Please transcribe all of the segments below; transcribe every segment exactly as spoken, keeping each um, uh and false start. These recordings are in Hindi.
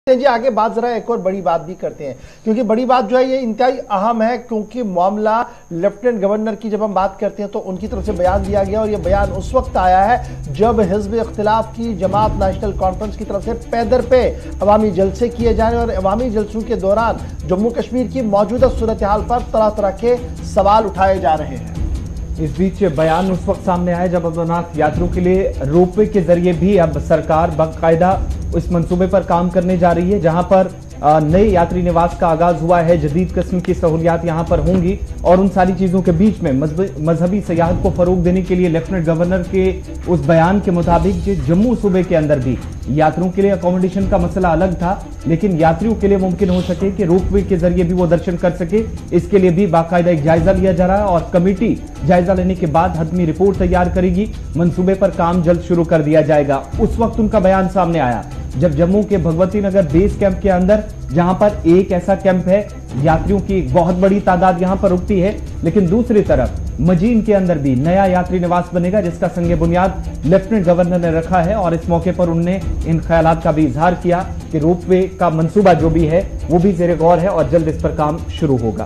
जी आगे बात जरा एक और बड़ी बात भी करते हैं, क्योंकि बड़ी बात जो है ये इंतहाई अहम है, क्योंकि मामला लेफ्टिनेंट गवर्नर की जब हम बात करते हैं तो उनकी तरफ से बयान दिया गया और ये बयान उस वक्त आया है जब हिज़्ब इख्तिलाफ की जमात नेशनल कॉन्फ्रेंस की तरफ से पैदर पे अवामी जलसे किए जाने और अवामी जलसों के दौरान जम्मू कश्मीर की मौजूदा सूरत हाल पर तरह तरह के सवाल उठाए जा रहे हैं। इस बीच बयान उस वक्त सामने आया जब अमरनाथ यात्रियों के लिए रोपवे के जरिए भी अब सरकार बाकायदा इस मंसूबे पर काम करने जा रही है, जहां पर नए यात्री निवास का आगाज हुआ है। जदीद किस्म की सहूलियात यहां पर होंगी और उन सारी चीजों के बीच में मजहबी सयाहत को फरोग देने के लिए लेफ्टिनेंट गवर्नर के उस बयान के मुताबिक जम्मू सूबे के अंदर भी यात्रियों के लिए अकोमोडेशन का मसला अलग था, लेकिन यात्रियों के लिए मुमकिन हो सके कि रोपवे के जरिए भी वो दर्शन कर सके, इसके लिए भी बाकायदा एक जायजा लिया जा रहा है और कमेटी जायजा लेने के बाद हतमी रिपोर्ट तैयार करेगी। मंसूबे पर काम जल्द शुरू कर दिया जाएगा। उस वक्त उनका बयान सामने आया जब जम्मू के भगवती नगर बेस कैंप के अंदर, जहां पर एक ऐसा कैंप है, यात्रियों की एक बहुत बड़ी तादाद यहां पर रुकती है, लेकिन दूसरी तरफ मजीन के अंदर भी नया यात्री निवास बनेगा जिसका संगे बुनियाद लेफ्टिनेंट गवर्नर ने रखा है और इस मौके पर उन्होंने इन ख्यालात का भी इजहार किया कि रोपवे का मंसूबा जो भी है वो भी ज़ेरे गौर है और जल्द इस पर काम शुरू होगा।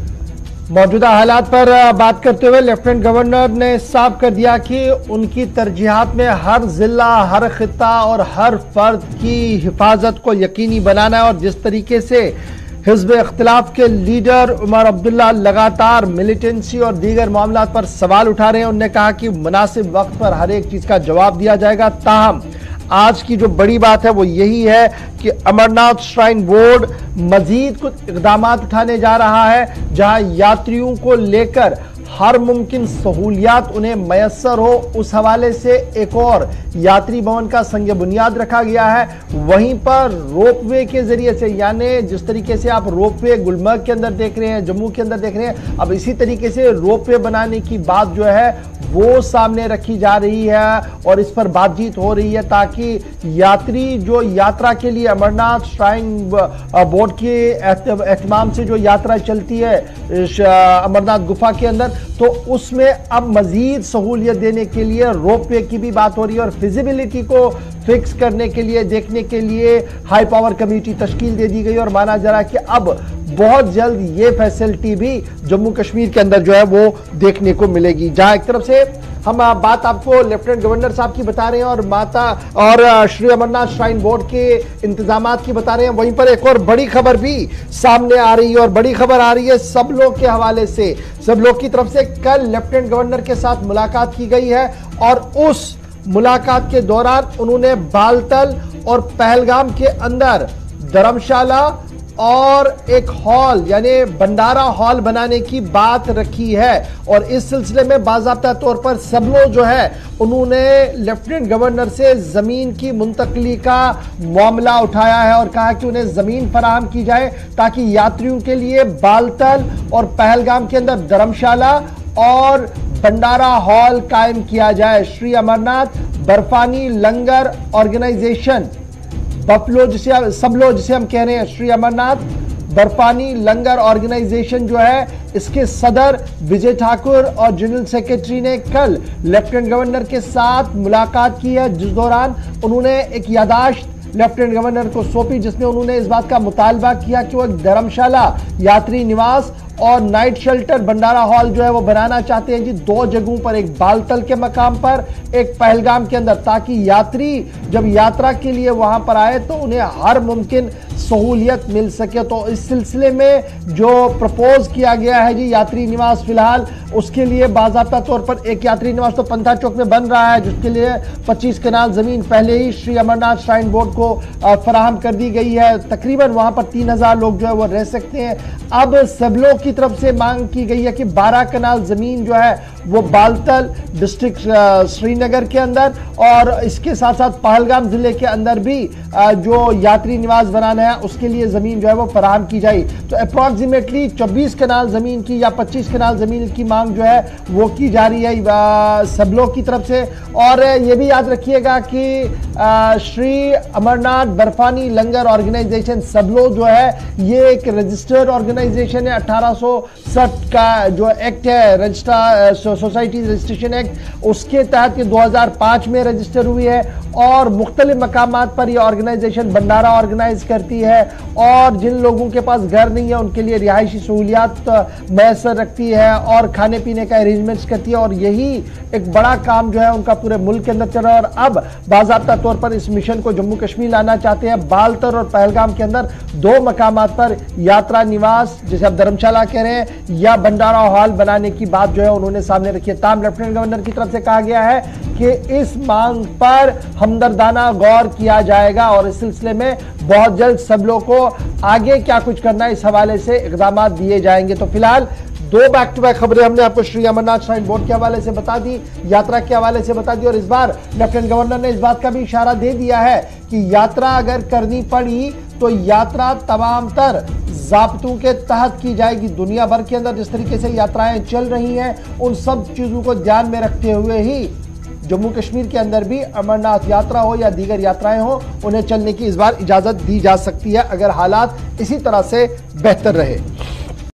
मौजूदा हालात पर बात करते हुए लेफ्टिनेंट गवर्नर ने साफ कर दिया कि उनकी तरजीहात में हर जिला, हर खिता और हर फर्द की हिफाजत को यकीनी बनाना है और जिस तरीके से हिज़्ब इख्तिलाफ के लीडर उमर अब्दुल्ला लगातार मिलिटेंसी और दीगर मामलात पर सवाल उठा रहे हैं, उन्होंने कहा कि मुनासिब वक्त पर हर एक चीज का जवाब दिया जाएगा। ताहम आज की जो बड़ी बात है वो यही है कि अमरनाथ श्राइन बोर्ड मजीद कुछ इकदाम उठाने जा रहा है, जहां यात्रियों को लेकर हर मुमकिन सहूलियात उन्हें मैसर हो, उस हवाले से एक और यात्री भवन का संग बुनियाद रखा गया है। वहीं पर रोपवे के जरिए से, यानी जिस तरीके से आप रोपवे गुलमर्ग के अंदर देख रहे हैं, जम्मू के अंदर देख रहे हैं, अब इसी तरीके से रोपवे बनाने की बात जो है वो सामने रखी जा रही है और इस पर बातचीत हो रही है ताकि यात्री जो यात्रा के लिए अमरनाथ श्राइन बोर्ड के एहतमाम से जो यात्रा चलती है अमरनाथ गुफा के अंदर, तो उसमें अब मजीद सहूलियत देने के लिए रोपवे की भी बात हो रही है और फिजिबिलिटी को फिक्स करने के लिए, देखने के लिए हाई पावर कमेटी तश्कील दे दी गई और माना जा रहा है कि अब बहुत जल्द ये फैसिलिटी भी जम्मू कश्मीर के अंदर जो है वो देखने को मिलेगी। जहां एक तरफ से हम बात आपको लेफ्टिनेंट गवर्नर साहब की बता रहे हैं और माता और श्री अमरनाथ श्राइन बोर्ड के इंतजामात की बता रहे हैं, वहीं पर एक और बड़ी खबर भी सामने आ रही है और बड़ी खबर आ रही है सब लोग के हवाले से। सब लोग की तरफ से कल लेफ्टिनेंट गवर्नर के साथ मुलाकात की गई है और उस मुलाकात के दौरान उन्होंने बालतल और पहलगाम के अंदर धर्मशाला और एक हॉल यानी भंडारा हॉल बनाने की बात रखी है और इस सिलसिले में बाज़ाब्ता तौर पर सब लोग जो है उन्होंने लेफ्टिनेंट गवर्नर से जमीन की मुंतकली का मामला उठाया है और कहा कि उन्हें जमीन फराहम की जाए ताकि यात्रियों के लिए बालतल और पहलगाम के अंदर धर्मशाला और भंडारा हॉल कायम किया जाए। श्री अमरनाथ बर्फानी लंगर ऑर्गेनाइजेशन बफलो जिसे सब लोग जिसे हम कह रहे हैं, श्री अमरनाथ बर्फानी लंगर ऑर्गेनाइजेशन जो है, इसके सदर विजय ठाकुर और जनरल सेक्रेटरी ने कल लेफ्टिनेंट गवर्नर के साथ मुलाकात की है, जिस दौरान उन्होंने एक यादाश्त लेफ्टिनेंट गवर्नर को सौंपी जिसमें उन्होंने इस बात का मुतालबा किया कि वो एक धर्मशाला, यात्री निवास और नाइट शेल्टर भंडारा हॉल जो है वो बनाना चाहते हैं जी, दो जगहों पर, एक बालतल के मकाम पर, एक पहलगाम के अंदर, ताकि यात्री जब यात्रा के लिए वहां पर आए तो उन्हें हर मुमकिन सहूलियत मिल सके। तो इस सिलसिले में जो प्रपोज किया गया है जी यात्री निवास, फिलहाल उसके लिए बाज़ाब्ता तौर पर एक यात्री निवास तो पंथा चौक में बन रहा है, जिसके लिए पच्चीस कनाल जमीन पहले ही श्री अमरनाथ श्राइन बोर्ड को फराहम कर दी गई है। तकरीबन वहां पर तीन हजार लोग जो है वो रह सकते हैं। अब सब लोग की तरफ से मांग की गई है कि बारह कनाल जमीन जो है वो बालतल डिस्ट्रिक्ट श्रीनगर के अंदर और इसके साथ साथ पहलगाम जिले के अंदर भी जो यात्री निवास बनाना है उसके लिए जमीन जो है वो फराहम की जाए। तो अप्रॉक्सीमेटली चौबीस कनाल जमीन की या पच्चीस कनाल जमीन की मांग जो है वो की जा रही है सब लोग की तरफ से। और ये भी याद रखिएगा कि श्री अमरनाथ बर्फानी लंगर ऑर्गेनाइजेशन सब लोग जो है ये एक रजिस्टर्ड ऑर्गेनाइजेशन है, अठारह सौ साठ का जो एक्ट है रजिस्ट्रार सोसाइटी रजिस्ट्रेशन एक्ट, उसके तहत ये दो हज़ार पाँच में रजिस्टर हुई है और मुख्तलिफ मकामात पर ये ऑर्गेनाइजेशन भंडारा ऑर्गेनाइज करती है और जिन लोगों के पास घर नहीं है उनके लिए रिहायशी सहूलियात मैसर रखती है और खाने पीने का अरेंजमेंट्स करती है। और यही एक बड़ा काम जो है उनका पूरे मुल्क के अंदर चल रहा है। और अब बाज़ाब्ता तौर पर इस मिशन को जम्मू कश्मीर लाना चाहते हैं। बालतर और पहलगाम के अंदर दो मकामात पर यात्रा निवास, जिसे आप धर्मशाला कह रहे हैं, या भंडारा हॉल बनाने की बात जो है उन्होंने सामने रखी है। ताम लेफ्टिनेंट गवर्नर की तरफ से कहा गया है कि इस मांग पर हमदर्दाना गौर किया जाएगा और इस सिलसिले में बहुत जल्द सब लोगों को आगे क्या कुछ करना है इस हवाले से इकदाम दिए जाएंगे। तो फिलहाल दो बैक टू बैक खबरें हमने आपको श्री अमरनाथ श्राइन बोर्ड के हवाले से बता दी, यात्रा के हवाले से बता दी और इस बार लेफ्टिनेंट गवर्नर ने इस बात का भी इशारा दे दिया है कि यात्रा अगर करनी पड़ी तो यात्रा तमाम तर ज़ाब्तों के तहत की जाएगी। दुनिया भर के अंदर जिस तरीके से यात्राएं चल रही हैं उन सब चीज़ों को ध्यान में रखते हुए ही जम्मू कश्मीर के अंदर भी अमरनाथ यात्रा हो या दीगर यात्राएं हो, उन्हें चलने की इस बार इजाज़त दी जा सकती है अगर हालात इसी तरह से बेहतर रहे।